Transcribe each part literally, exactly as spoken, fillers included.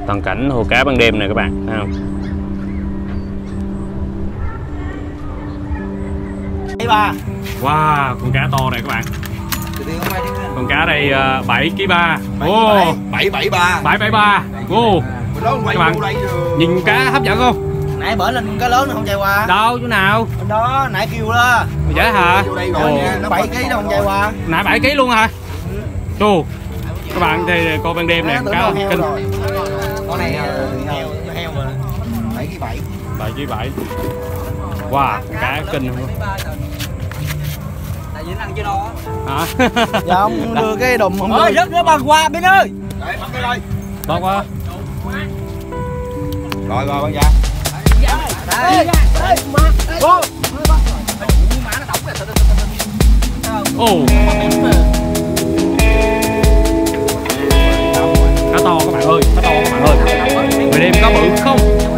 Toàn cảnh hồ cá ban đêm này các bạn thấy không? Ba. Wow, con cá to này các bạn. Con cá đây uh, bảy ký ba. Ô, bảy bảy ba. bảy bảy ba. Ô. Các bạn nhìn cá hấp dẫn không? Nãy bữa lên cá lớn nó không chạy qua. Đâu chỗ nào? Bên đó nãy kêu đó. Vậy hả? Nó bảy ký nó không chạy qua. Nãy bảy ký luôn hả? Chú. Các bạn thì coi ban đêm này cá kinh. Con này heo heo mà. bảy ký bảy. bảy ký bảy. Wow, cá kinh không? Tại vì nó ăn chưa no hả? Dạ ông đưa cái đùm không ơi rớt nó bằng qua bên ơi. Đây bắt cái đây. Tốt quá. Rồi rồi con ra. Đây. Đây má. Vô. Má nó đóng kìa. Ồ. Cá to các bạn ơi, cá to các bạn ơi. Về đêm có bự không?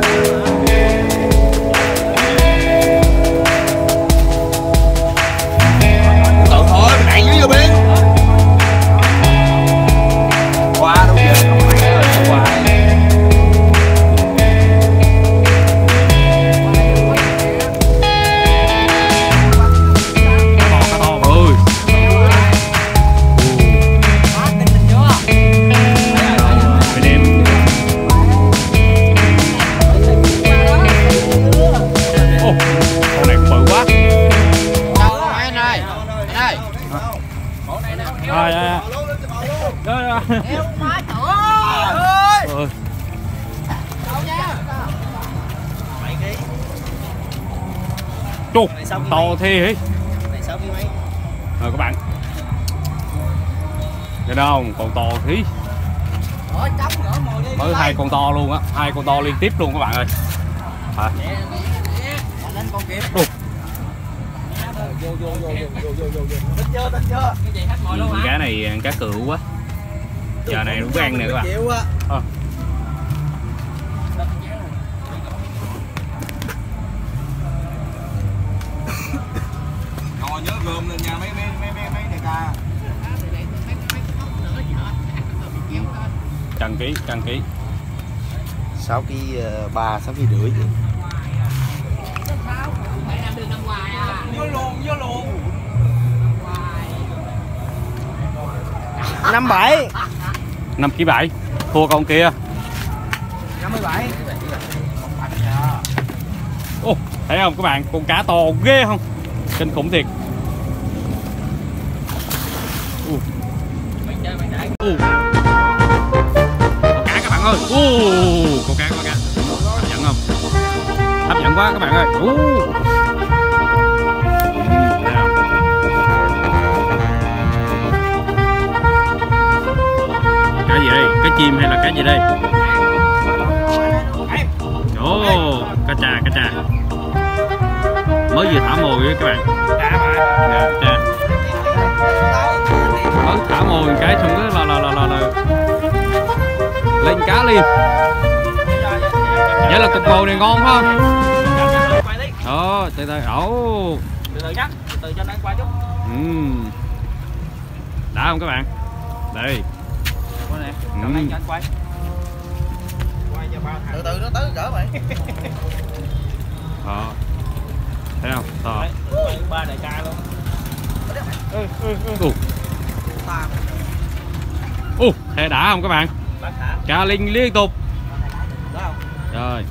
Rồi rồi. Rồi rồi. Eo má trời ơi. Ơi. Chục to thi hỉ. Rồi các bạn. Cái đâu còn to thí. Mới hai con to luôn á, hai con to liên tiếp luôn các bạn ơi. Hả? Đù. Cá này cá cựu quá. Giờ này đúng ăn nè các bạn. À. Rồi nhớ gom lên nha mấy mấy mấy mấy mấy này ca. Trăm ký, trăm ký. sáu ký ba, sáu ký rưỡi. Vô luôn, vô luôn. năm bảy. năm ký bảy. Thua con kia. năm mươi bảy. Ô, thấy không các bạn, con cá to ghê không? Kinh khủng thiệt. Uh. Uh. Con cá các bạn ơi. Uh. Con cá, con cá. Hấp dẫn không? Hấp dẫn quá các bạn ơi. Uh. Cá gì đây? Cá chim hay là cá gì đây? Ồ, oh, cá trà, cá trà. Mới vừa thả mồi với các bạn. Cá mà. Dạ, trà. Mới thả mồi cái xong cái là là là là, là. Lên cá liền. Vậy là cục mồi này ngon phải không? Đó, từ từ. Ồ. Từ từ nhắc, từ từ cho nó qua chút. Ừm. Đã không các bạn? Đây. Nè, cầm lên cho anh quay. Quay cho ba thằng. Từ từ nó tới gỡ mày. Đó. Thấy không? To. Ba đại ca luôn. Ừ, ừ, ừ. Ồ, thế đã không các bạn? Cá linh liên tục. Rồi.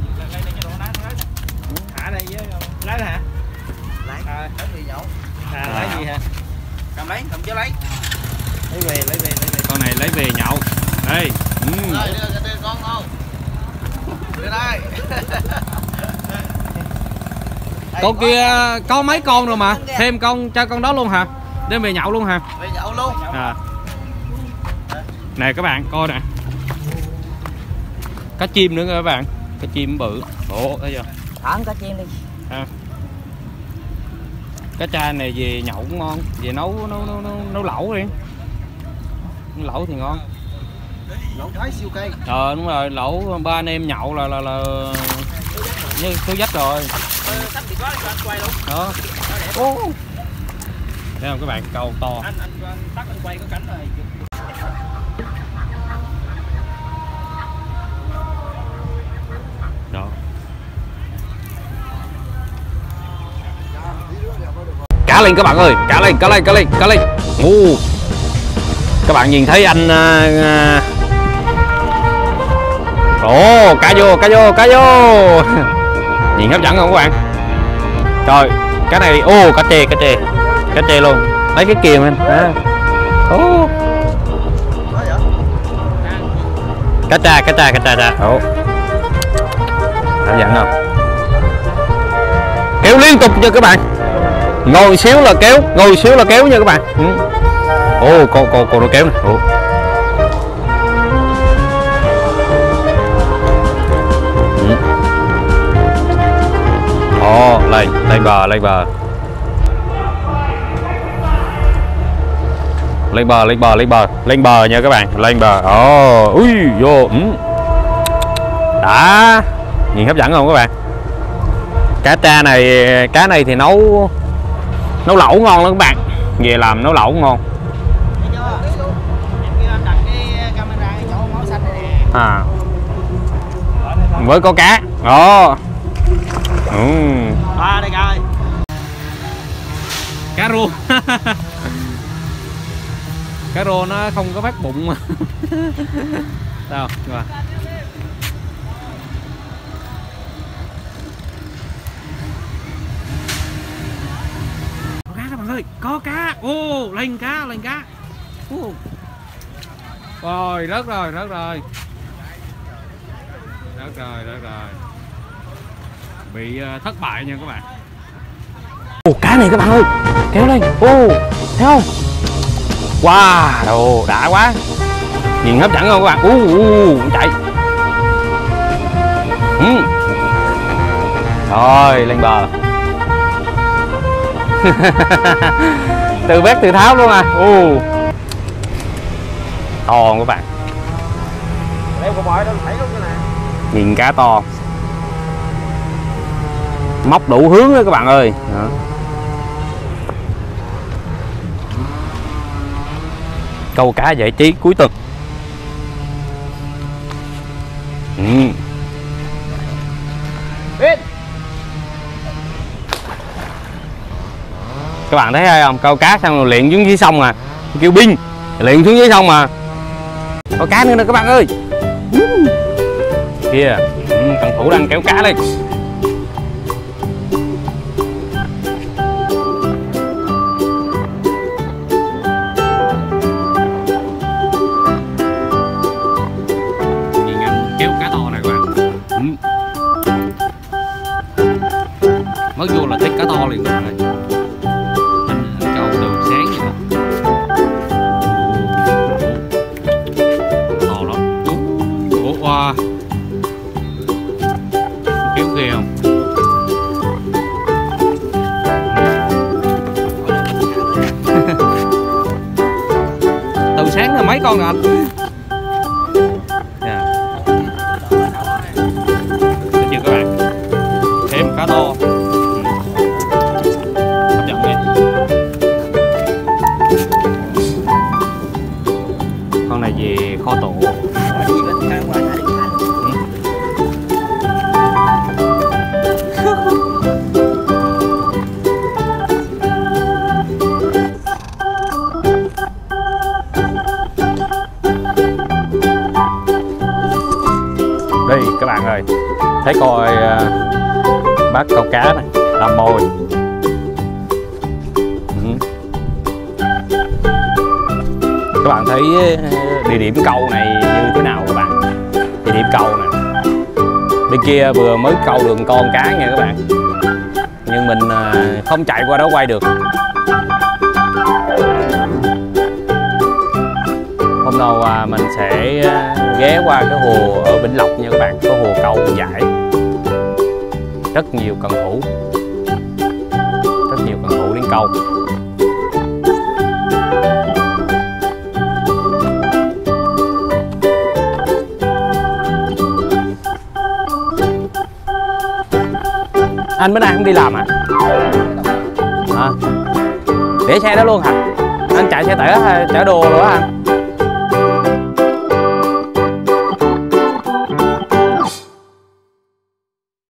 Thả đây với lấy hả? Lấy. À, lấy gì nhậu? À, lấy gì hả? Cầm lấy, cầm chứ lấy. Lấy về, lấy về, lấy về. Con này lấy về nhậu. Đây. Ừ. Rồi, đưa, đưa con không? Đưa đây. Con kia có mấy con rồi mà. Thêm con cho con đó luôn hả? Đem về nhậu luôn hả? Về nhậu luôn. À. Nè các bạn coi nè. Cá chim nữa các bạn. Cá chim bự. Ồ, thấy chưa? Thẳng cá chim đi. À. Cá tra này về nhậu cũng ngon, về nấu nấu nấu nấu, nấu lẩu đi. Lẩu thì ngon. Lẩu thái siêu cây. Ờ đúng rồi, lẩu ba anh em nhậu là là là như số dách rồi. Sắp thì có cho anh quay luôn. Đó. Ô. Thấy không các bạn, câu to. Anh anh tắt anh quay có cánh rồi. cá lên các bạn ơi, cá lên, cá lên, cá lên, cá lên. Ồ, các bạn nhìn thấy anh ồ, cá vô, cá vô, cá vô. Nhìn hấp dẫn không các bạn? Trời, cái này ô cá chê, cá chê, cá chê luôn. Lấy cái kìm anh. À. Ô. Cá tra, cá tra, cá tra, tra. Ồ. Hấp dẫn không? Kéo liên tục nha các bạn. Ngồi xíu là kéo, ngồi xíu là kéo nha các bạn. Ừ. Ồ, cô cô cô nó kéo này. Ồ. Ừ. Ồ, lên, lên bờ, lên bờ. Lên bờ, lên bờ, lên bờ, lên bờ nha các bạn, lên bờ. Ồ, ui, vô. Ừ. Đã. Nhìn hấp dẫn không các bạn? Cá tra này, cá này thì nấu nấu lẩu ngon lắm các bạn. Về làm nấu lẩu ngon. À. Với có cá. Đó. Ừ. À, đây coi. Cá rô. Cá rô nó không có phát bụng mà. Sao? Rồi. Có cá các bạn ơi, có cá. Ô, lên cá, lên cá. Ô. Rồi, rớt rồi, rớt rồi. Rớt rồi, rớt rồi. Bị uh, thất bại nha các bạn. Ồ, cá này các bạn ơi, kéo lên. Ô, thấy không? Wow, đồ đã quá. Nhìn hấp dẫn không các bạn? U uh, uh, chạy. Ừ. Rồi, lên bờ. Từ vét từ tháo luôn à. U. Uh. To các bạn. Nhìn cá to. Móc đủ hướng đó các bạn ơi. Đó. Câu cá giải trí cuối tuần. Ừ. Các bạn thấy hay không? Câu cá xong rồi luyện xuống dưới sông à. Kêu binh, luyện xuống dưới sông mà. Có cá nữa nè các bạn ơi. Kìa, ừ, cần thủ đang kéo cá lên. Mới vô là thấy cá to liền rồi. Anh, anh câu từ sáng vậy đó. To lắm. Ủa, wow. Kéo ghê không? Từ sáng là mấy con nè anh? Yeah. Thấy chưa các bạn? Thêm cá to. Con này về kho tủ. Đây các bạn ơi, thấy coi uh, bác câu cá này làm mồi. Các bạn thấy địa điểm câu này như thế nào các bạn? Địa điểm câu này bên kia vừa mới câu được con cá nha các bạn, nhưng mình không chạy qua đó quay được. Hôm nào mình sẽ ghé qua cái hồ ở Vĩnh Lộc nha các bạn, có hồ câu giải, rất nhiều cần thủ, rất nhiều cần thủ đến câu. Anh bữa nay không đi làm à? Hả? Để xe đó luôn hả? Anh chạy xe tải chở đồ rồi á anh?